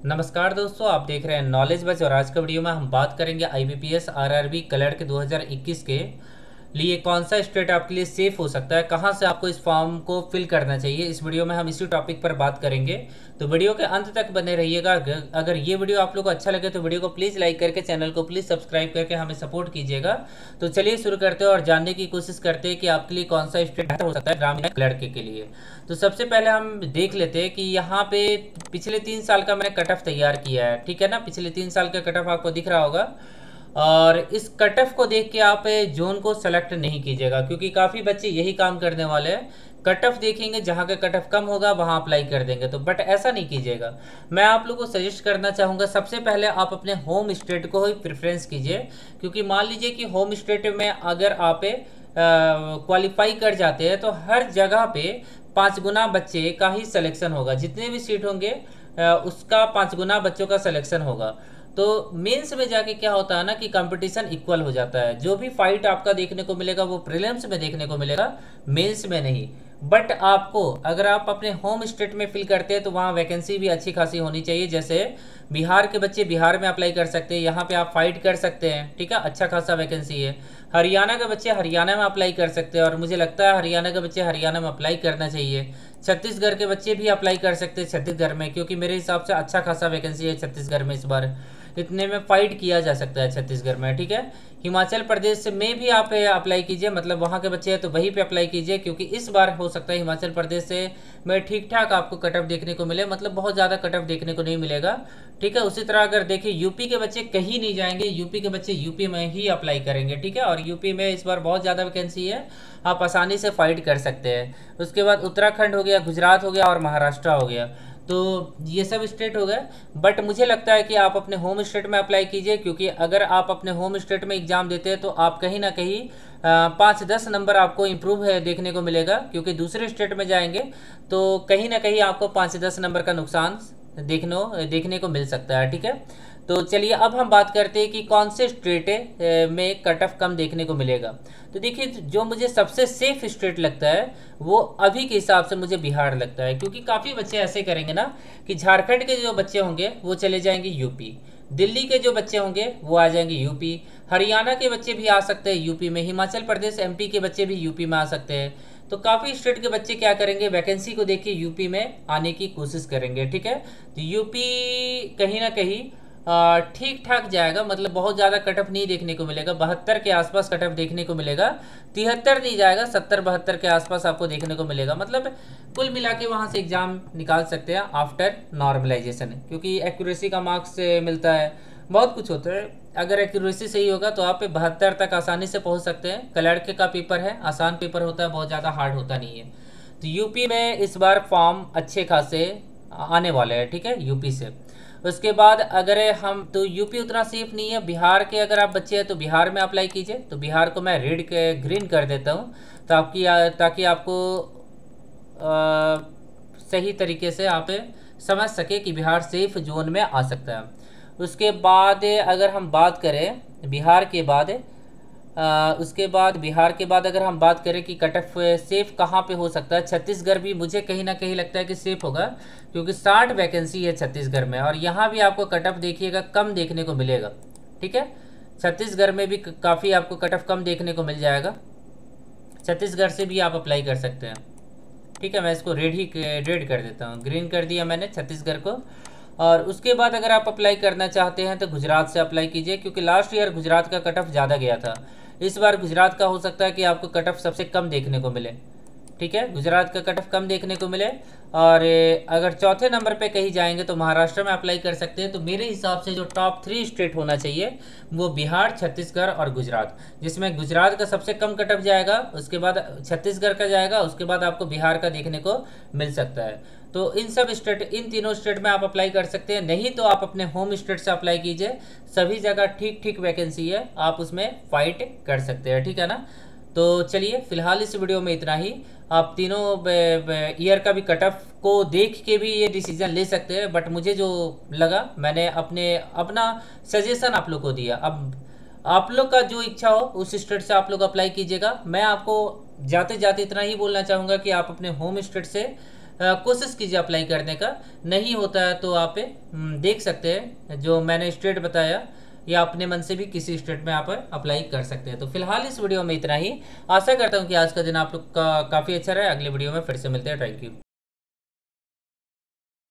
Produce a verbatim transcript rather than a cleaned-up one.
नमस्कार दोस्तों, आप देख रहे हैं नॉलेज बच और आज का वीडियो में हम बात करेंगे आईबीपीएस आरआरबी क्लर्क दो हज़ार इक्कीस के लिए कौन सा स्टेट आपके लिए सेफ हो सकता है, कहां से आपको इस फॉर्म को फिल करना चाहिए। इस वीडियो में हम इसी टॉपिक पर बात करेंगे, तो वीडियो के अंत तक बने रहिएगा। अगर अगर ये वीडियो आप लोग को अच्छा लगे तो वीडियो को प्लीज़ लाइक करके चैनल को प्लीज़ सब्सक्राइब करके हमें सपोर्ट कीजिएगा। तो चलिए शुरू करते हैं और जानने की कोशिश करते हैं कि आपके लिए कौन सा स्टेट बेहतर हो सकता है ग्रामीण क्लर्क के लिए। तो सबसे पहले हम देख लेते हैं कि यहाँ पे पिछले तीन साल का मैंने कट ऑफ तैयार किया है, ठीक है ना। पिछले तीन साल का कट ऑफ आपको दिख रहा होगा और इस कट ऑफ को देख के आप जोन को सेलेक्ट नहीं कीजिएगा, क्योंकि काफ़ी बच्चे यही काम करने वाले हैं। कट ऑफ देखेंगे, जहाँ का कट ऑफ कम होगा वहाँ अप्लाई कर देंगे, तो बट ऐसा नहीं कीजिएगा। मैं आप लोगों को सजेस्ट करना चाहूँगा, सबसे पहले आप अपने होम स्टेट को ही प्रेफरेंस कीजिए, क्योंकि मान लीजिए कि होम स्टेट में अगर आप क्वालिफाई कर जाते हैं तो हर जगह पे पाँच गुना बच्चे का ही सिलेक्शन होगा। जितने भी सीट होंगे आ, उसका पाँच गुना बच्चों का सिलेक्शन होगा। तो मेंस में जाके क्या होता है ना कि कंपटीशन इक्वल हो जाता है। जो भी फाइट आपका देखने को मिलेगा वो प्रीलिम्स में देखने को मिलेगा, मेंस में नहीं। बट आपको अगर आप अपने होम स्टेट में फिल करते हैं तो वहाँ वैकेंसी भी अच्छी खासी होनी चाहिए। जैसे बिहार के बच्चे बिहार में अप्लाई कर सकते हैं, यहाँ पे आप फाइट कर सकते हैं, ठीक है, अच्छा खासा वैकेंसी है। हरियाणा के बच्चे हरियाणा में अप्लाई कर सकते हैं और मुझे लगता है हरियाणा के बच्चे हरियाणा में अप्लाई करना चाहिए। छत्तीसगढ़ के बच्चे भी अप्लाई कर सकते हैं छत्तीसगढ़ में, क्योंकि मेरे हिसाब से अच्छा खासा वैकेंसी है छत्तीसगढ़ में। इस बार इतने में फाइट किया जा सकता है छत्तीसगढ़ में, ठीक है। हिमाचल प्रदेश में भी आप अप्लाई कीजिए, मतलब वहाँ के बच्चे हैं तो वहीं पे अप्लाई कीजिए, क्योंकि इस बार हो सकता है हिमाचल प्रदेश से में ठीक ठाक आपको कट ऑफ देखने को मिले, मतलब बहुत ज़्यादा कट ऑफ देखने को नहीं मिलेगा, ठीक है। उसी तरह अगर देखिए यूपी के बच्चे कहीं नहीं जाएंगे, यूपी के बच्चे यूपी में ही अप्लाई करेंगे, ठीक है। और यूपी में इस बार बहुत ज़्यादा वैकेंसी है, आप आसानी से फाइट कर सकते हैं। उसके बाद उत्तराखंड हो गया, गुजरात हो गया और महाराष्ट्र हो गया, तो ये सब स्टेट हो गए। बट मुझे लगता है कि आप अपने होम स्टेट में अप्लाई कीजिए, क्योंकि अगर आप अपने होम स्टेट में एग्ज़ाम देते हैं तो आप कहीं ना कहीं पाँच दस नंबर आपको इम्प्रूव है देखने को मिलेगा, क्योंकि दूसरे स्टेट में जाएंगे तो कहीं ना कहीं आपको पाँच दस नंबर का नुकसान देखने देखने को मिल सकता है, ठीक है। तो चलिए अब हम बात करते हैं कि कौन से स्टेट में कट ऑफ कम देखने को मिलेगा। तो देखिए, जो मुझे सबसे सेफ स्टेट लगता है वो अभी के हिसाब से मुझे बिहार लगता है, क्योंकि काफ़ी बच्चे ऐसे करेंगे ना कि झारखंड के जो बच्चे होंगे वो चले जाएंगे यूपी, दिल्ली के जो बच्चे होंगे वो आ जाएंगे यूपी, हरियाणा के बच्चे भी आ सकते हैं यूपी में, हिमाचल प्रदेश एमपी के बच्चे भी यूपी में आ सकते हैं। तो काफ़ी स्टेट के बच्चे क्या करेंगे, वैकेंसी को देख के यूपी में आने की कोशिश करेंगे, ठीक है। तो यूपी कहीं ना कहीं ठीक ठाक जाएगा, मतलब बहुत ज़्यादा कटअप नहीं देखने को मिलेगा, बहत्तर के आसपास कटअप देखने को मिलेगा, तिहत्तर नहीं जाएगा, सत्तर बहत्तर के आसपास आपको देखने को मिलेगा। मतलब कुल मिला के वहाँ से एग्ज़ाम निकाल सकते हैं आफ्टर नॉर्मलाइजेशन, क्योंकि एक्यूरेसी का मार्क्स मिलता है, बहुत कुछ होता है। अगर एक्यूरेसी सही होगा तो आप बहत्तर तक आसानी से पहुँच सकते हैं। क्लर्क का पेपर है, आसान पेपर होता है, बहुत ज़्यादा हार्ड होता नहीं है। तो यूपी में इस बार फॉर्म अच्छे खासे आने वाले हैं, ठीक है, यूपी से। उसके बाद अगर हम तो यूपी उतना सेफ नहीं है। बिहार के अगर आप बच्चे हैं तो बिहार में अप्लाई कीजिए। तो बिहार को मैं रेड के ग्रीन कर देता हूँ, तो आपकी ताकि आपको आ, सही तरीके से आप समझ सके कि बिहार सेफ जोन में आ सकता है। उसके बाद अगर हम बात करें बिहार के बाद आ, उसके बाद बिहार के बाद अगर हम बात करें कि कट ऑफ सेफ कहाँ पे हो सकता है, छत्तीसगढ़ भी मुझे कहीं ना कहीं लगता है कि सेफ होगा, क्योंकि साठ वैकेंसी है छत्तीसगढ़ में और यहाँ भी आपको कट ऑफ देखिएगा कम देखने को मिलेगा, ठीक है। छत्तीसगढ़ में भी काफ़ी आपको कट ऑफ कम देखने को मिल जाएगा, छत्तीसगढ़ से भी आप अप्लाई कर सकते हैं, ठीक है। मैं इसको रेड ही रेड कर देता हूँ, ग्रीन कर दिया मैंने छत्तीसगढ़ को। और उसके बाद अगर आप अप्लाई करना चाहते हैं तो गुजरात से अप्लाई कीजिए, क्योंकि लास्ट ईयर गुजरात का कट ऑफ ज़्यादा गया था। इस बार गुजरात का हो सकता है कि आपको कट ऑफ सबसे कम देखने को मिले, ठीक है, गुजरात का कट ऑफ कम देखने को मिले। और अगर चौथे नंबर पे कहीं जाएंगे तो महाराष्ट्र में अप्लाई कर सकते हैं। तो मेरे हिसाब से जो टॉप थ्री स्टेट होना चाहिए वो बिहार, छत्तीसगढ़ और गुजरात, जिसमें गुजरात का सबसे कम कट ऑफ जाएगा, उसके बाद छत्तीसगढ़ का जाएगा, उसके बाद आपको बिहार का देखने को मिल सकता है। तो इन सब स्टेट, इन तीनों स्टेट में आप अप्लाई कर सकते हैं, नहीं तो आप अपने होम स्टेट से अप्लाई कीजिए, सभी जगह ठीक ठीक वैकेंसी है, आप उसमें फाइट कर सकते हैं, ठीक है ना। तो चलिए फिलहाल इस वीडियो में इतना ही। आप तीनों ईयर का भी कट ऑफ को देख के भी ये डिसीजन ले सकते हैं, बट मुझे जो लगा मैंने अपने अपना सजेशन आप लोग को दिया। अब आप लोग का जो इच्छा हो उस स्टेट से आप लोग अप्लाई कीजिएगा। मैं आपको जाते जाते इतना ही बोलना चाहूँगा कि आप अपने होम स्टेट से अ, कोशिश कीजिए अप्लाई करने का। नहीं होता है तो आप हम्म, देख सकते हैं जो मैंने स्टेट बताया, या अपने मन से भी किसी स्टेट में आप अप्लाई कर सकते हैं। तो फिलहाल इस वीडियो में इतना ही। आशा करता हूँ कि आज का दिन आप लोग का काफ़ी अच्छा रहा। अगले वीडियो में फिर से मिलते हैं। Thank you.